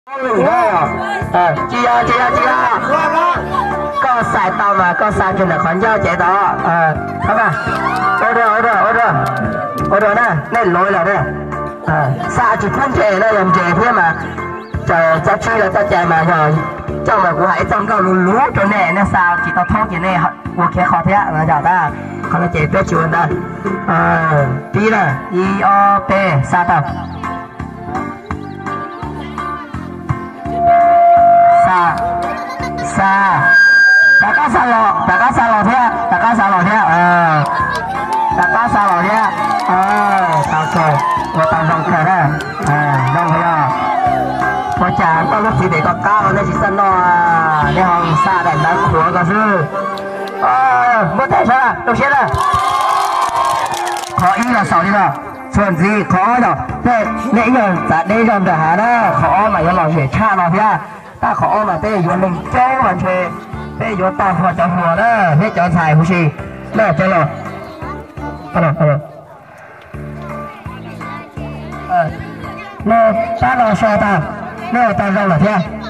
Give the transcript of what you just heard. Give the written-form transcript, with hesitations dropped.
chị có xài tàu mà có xài chuyện là khoản giao chạy đó không à ôi rồi nè nên lỗi là đây xa chỉ phun trẻ nó làm trẻ thế mà trời cho chi là cho trẻ mà rồi cho mà của hãy trong cái lú chỗ này nó sao chỉ tao thóc cái này của kia khó thế là chào ta còn là trẻ biết chịu ta tí là i o p sa tao sa đại ca sa lò thế đại ca sa lò thế đại ca sa lò thế tao chơi我当上课了弄回啊我讲到lúc chỉ để có cao nó chỉ sân nó để họ xa đánh đánh của cả sư mất thể sao đâu chết rồi khó ý là sao đi nào chuyện gì khó đâu thế nãy giờ tại đây rồi đã hả đó khó mà cho lòng dễ cha nó thế ta khó mà thế giờ mình chơi mà chơi thế giờ ta hòa cho hòa đó thế cho xài không gì nè chơi rồi nè ta lo sao ta nè ta đâu là thế